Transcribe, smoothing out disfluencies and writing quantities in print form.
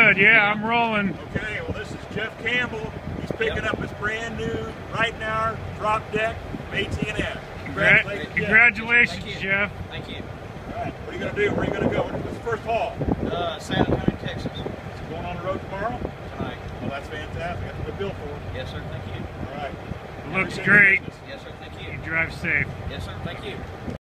good. Yeah, I'm rolling. Okay, well this is Jeff Campbell. He's picking up his brand new Reitnouer drop deck from AT&S. Congratulations, Jeff. Thank you. All right, what are you going to do? Where are you going to go? What's the first haul? San Antonio, Texas. Is it going on the road tomorrow? Tonight. Well, that's fantastic. That's a good bill for it. Yes, sir. Thank you. All right. It looks great. Yes, sir. Thank you. You drive safe. Yes, sir. Thank you.